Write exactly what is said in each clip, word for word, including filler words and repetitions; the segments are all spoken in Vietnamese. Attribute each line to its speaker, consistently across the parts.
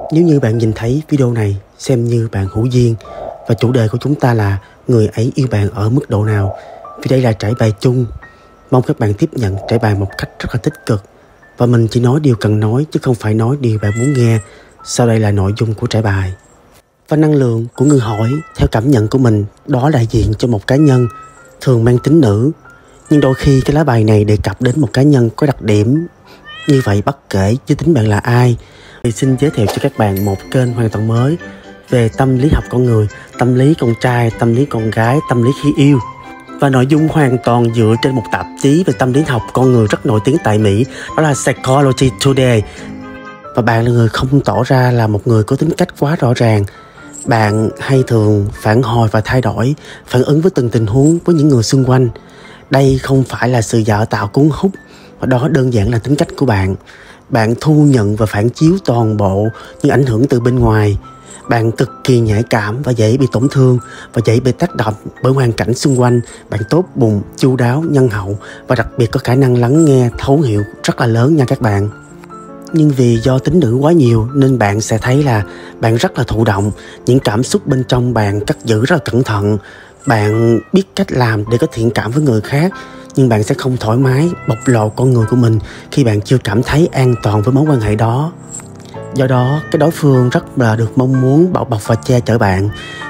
Speaker 1: Nếu như bạn nhìn thấy video này, xem như bạn hữu duyên. Và chủ đề của chúng ta là người ấy yêu bạn ở mức độ nào. Vì đây là trải bài chung, mong các bạn tiếp nhận trải bài một cách rất là tích cực. Và mình chỉ nói điều cần nói chứ không phải nói điều bạn muốn nghe. Sau đây là nội dung của trải bài. Và năng lượng của người hỏi theo cảm nhận của mình đó đại diện cho một cá nhân, thường mang tính nữ. Nhưng đôi khi cái lá bài này đề cập đến một cá nhân có đặc điểm như vậy bất kể giới tính bạn là ai. Thì xin giới thiệu cho các bạn một kênh hoàn toàn mới về tâm lý học con người, tâm lý con trai, tâm lý con gái, tâm lý khi yêu. Và nội dung hoàn toàn dựa trên một tạp chí về tâm lý học con người rất nổi tiếng tại Mỹ, đó là Psychology Today. Và bạn là người không tỏ ra là một người có tính cách quá rõ ràng. Bạn hay thường phản hồi và thay đổi, phản ứng với từng tình huống với những người xung quanh. Đây không phải là sự giả tạo cuốn hút, và đó đơn giản là tính cách của bạn. Bạn thu nhận và phản chiếu toàn bộ những ảnh hưởng từ bên ngoài. Bạn cực kỳ nhạy cảm và dễ bị tổn thương và dễ bị tác động bởi hoàn cảnh xung quanh. Bạn tốt bụng, chu đáo, nhân hậu và đặc biệt có khả năng lắng nghe, thấu hiểu rất là lớn nha các bạn. Nhưng vì do tính nữ quá nhiều nên bạn sẽ thấy là bạn rất là thụ động. Những cảm xúc bên trong bạn cất giữ rất là cẩn thận. Bạn biết cách làm để có thiện cảm với người khác, nhưng bạn sẽ không thoải mái bộc lộ con người của mình khi bạn chưa cảm thấy an toàn với mối quan hệ đó. Do đó, cái đối phương rất là được mong muốn bảo bọc và che chở bạn.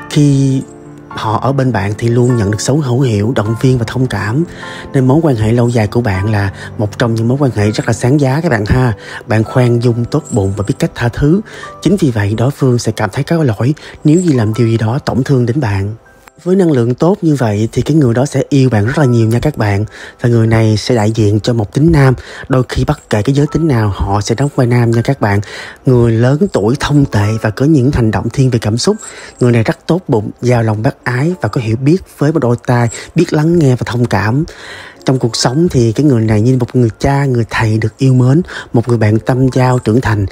Speaker 1: Khi họ ở bên bạn thì luôn nhận được sự thấu hiểu, động viên và thông cảm. Nên mối quan hệ lâu dài của bạn là một trong những mối quan hệ rất là sáng giá các bạn ha. Bạn khoan dung, tốt bụng và biết cách tha thứ. Chính vì vậy đối phương sẽ cảm thấy có lỗi nếu như làm điều gì đó tổn thương đến bạn. Với năng lượng tốt như vậy thì cái người đó sẽ yêu bạn rất là nhiều nha các bạn. Và người này sẽ đại diện cho một tính nam. Đôi khi bất kể cái giới tính nào họ sẽ đóng vai nam nha các bạn. Người lớn tuổi, thông tệ và có những hành động thiên về cảm xúc. Người này rất tốt bụng, giàu lòng bác ái và có hiểu biết với một đôi tai, biết lắng nghe và thông cảm. Trong cuộc sống thì cái người này như một người cha, người thầy được yêu mến, một người bạn tâm giao trưởng thành.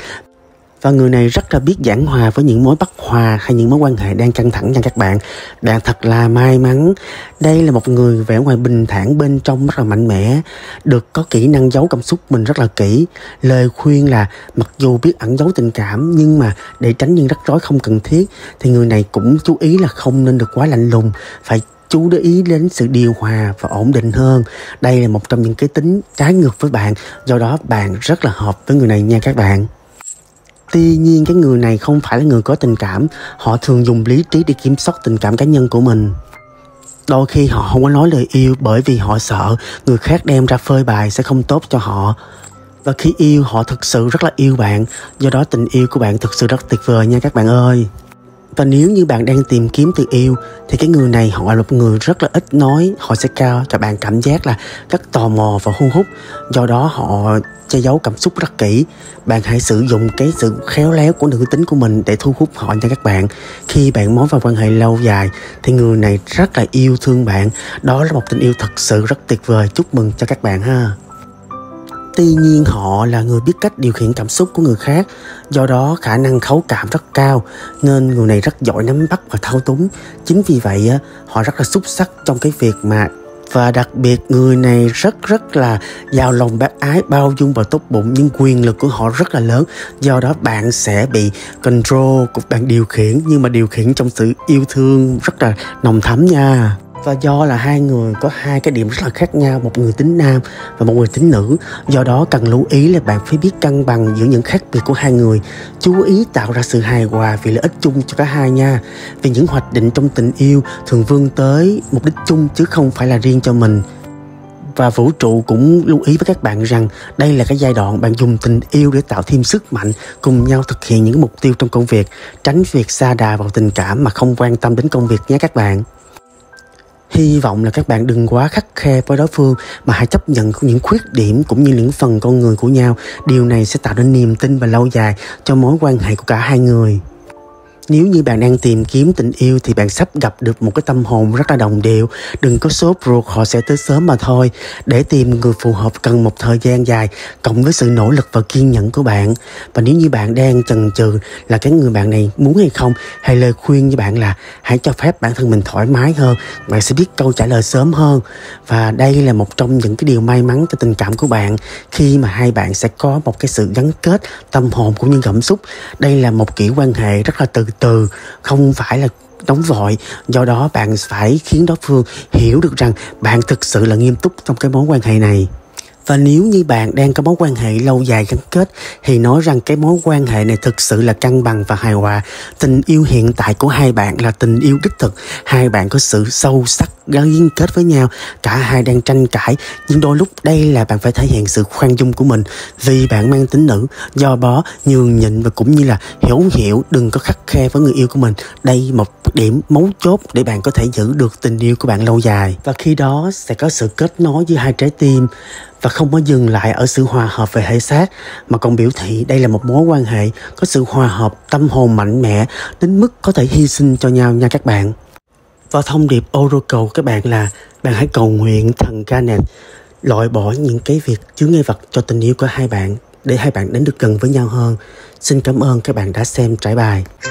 Speaker 1: Và người này rất là biết giảng hòa với những mối bất hòa hay những mối quan hệ đang căng thẳng nha các bạn. Bạn thật là may mắn. Đây là một người vẻ ngoài bình thản, bên trong rất là mạnh mẽ, được có kỹ năng giấu cảm xúc mình rất là kỹ. Lời khuyên là mặc dù biết ẩn giấu tình cảm nhưng mà để tránh những rắc rối không cần thiết thì người này cũng chú ý là không nên được quá lạnh lùng, phải chú để ý đến sự điều hòa và ổn định hơn. Đây là một trong những cái tính trái ngược với bạn, do đó bạn rất là hợp với người này nha các bạn. Tuy nhiên cái người này không phải là người có tình cảm. Họ thường dùng lý trí để kiểm soát tình cảm cá nhân của mình. Đôi khi họ không có nói lời yêu bởi vì họ sợ người khác đem ra phơi bày sẽ không tốt cho họ. Và khi yêu họ thực sự rất là yêu bạn. Do đó tình yêu của bạn thực sự rất tuyệt vời nha các bạn ơi. Và nếu như bạn đang tìm kiếm tình yêu thì cái người này họ là một người rất là ít nói. Họ sẽ cao cho bạn cảm giác là rất tò mò và thu hút. Do đó họ che giấu cảm xúc rất kỹ. Bạn hãy sử dụng cái sự khéo léo của nữ tính của mình để thu hút họ nha các bạn. Khi bạn muốn vào quan hệ lâu dài thì người này rất là yêu thương bạn. Đó là một tình yêu thật sự rất tuyệt vời. Chúc mừng cho các bạn ha. Tuy nhiên họ là người biết cách điều khiển cảm xúc của người khác. Do đó khả năng thấu cảm rất cao. Nên người này rất giỏi nắm bắt và thao túng. Chính vì vậy họ rất là xuất sắc trong cái việc mà. Và đặc biệt người này rất rất là giàu lòng bác ái, bao dung và tốt bụng. Nhưng quyền lực của họ rất là lớn. Do đó bạn sẽ bị control, của bạn điều khiển. Nhưng mà điều khiển trong sự yêu thương rất là nồng thắm nha. Và do là hai người có hai cái điểm rất là khác nhau, một người tính nam và một người tính nữ. Do đó cần lưu ý là bạn phải biết cân bằng giữa những khác biệt của hai người. Chú ý tạo ra sự hài hòa vì lợi ích chung cho cả hai nha. Vì những hoạch định trong tình yêu thường vươn tới mục đích chung chứ không phải là riêng cho mình. Và vũ trụ cũng lưu ý với các bạn rằng đây là cái giai đoạn bạn dùng tình yêu để tạo thêm sức mạnh, cùng nhau thực hiện những mục tiêu trong công việc. Tránh việc sa đà vào tình cảm mà không quan tâm đến công việc nhé các bạn. Hy vọng là các bạn đừng quá khắt khe với đối phương mà hãy chấp nhận những khuyết điểm cũng như những phần con người của nhau. Điều này sẽ tạo nên niềm tin và lâu dài cho mối quan hệ của cả hai người. Nếu như bạn đang tìm kiếm tình yêu thì bạn sắp gặp được một cái tâm hồn rất là đồng điệu. Đừng có sốt ruột, họ sẽ tới sớm mà thôi. Để tìm người phù hợp cần một thời gian dài, cộng với sự nỗ lực và kiên nhẫn của bạn. Và nếu như bạn đang chần chừ là cái người bạn này muốn hay không, hay lời khuyên với bạn là hãy cho phép bản thân mình thoải mái hơn, bạn sẽ biết câu trả lời sớm hơn. Và đây là một trong những cái điều may mắn cho tình cảm của bạn, khi mà hai bạn sẽ có một cái sự gắn kết tâm hồn cũng như cảm xúc. Đây là một kiểu quan hệ rất là từ từ, không phải là nóng vội. Do đó bạn phải khiến đối phương hiểu được rằng bạn thực sự là nghiêm túc trong cái mối quan hệ này. Và nếu như bạn đang có mối quan hệ lâu dài gắn kết thì nói rằng cái mối quan hệ này thực sự là cân bằng và hài hòa. Tình yêu hiện tại của hai bạn là tình yêu đích thực. Hai bạn có sự sâu sắc gắn liên kết với nhau. Cả hai đang tranh cãi, nhưng đôi lúc đây là bạn phải thể hiện sự khoan dung của mình. Vì bạn mang tính nữ, do đó nhường nhịn và cũng như là hiểu hiểu, đừng có khắt khe với người yêu của mình. Đây một điểm mấu chốt để bạn có thể giữ được tình yêu của bạn lâu dài. Và khi đó sẽ có sự kết nối giữa hai trái tim, và không có dừng lại ở sự hòa hợp về thể xác, mà còn biểu thị đây là một mối quan hệ có sự hòa hợp tâm hồn mạnh mẽ đến mức có thể hy sinh cho nhau nha các bạn. Và thông điệp Oracle các bạn là bạn hãy cầu nguyện thần Garnet loại bỏ những cái việc chướng ngại vật cho tình yêu của hai bạn, để hai bạn đến được gần với nhau hơn. Xin cảm ơn các bạn đã xem trải bài.